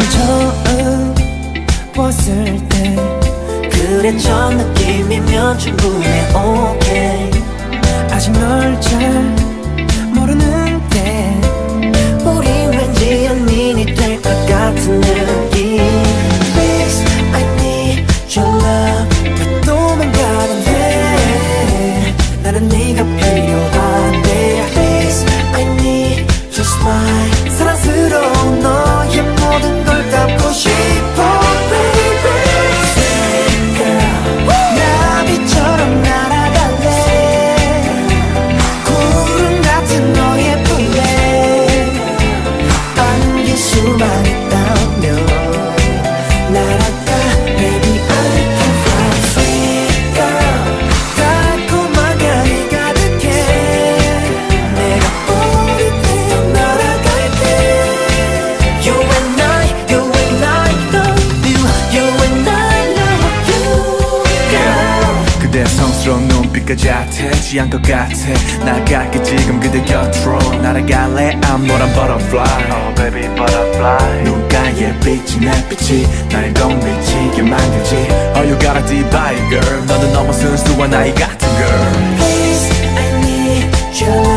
처음 봤을 때 그래 저 느낌이면 충분해 okay. 아직 널 잘 모르는데 우리 왠지 연인이 될 것 같은 느낌. Please I need your love. 왜 도망가는데 나는 네가 필요한데. Please I need your smile. 사랑스러운 너의 모든 걸 담고 싶어 baby. Say girl 나비처럼 날아갈래. 구름 같은 너의 품에 안길 수만 있다면 날아가 baby I can fly. Say girl 달콤한 향이 가득해. 내가 우리 되어 날아갈게. You and I love you. You and I love you girl. 그대 성스러운 눈빛까지 얕해 취한 것 같아 나갈게 지금 그대 곁으로 날아갈래 I'm not a butterfly Oh baby butterfly 눈가에 비친 햇빛이 날 더 미치게 만들지 Oh you got a deep eye girl 너는 너무 순수한 아이 같은 girl Please I need your love.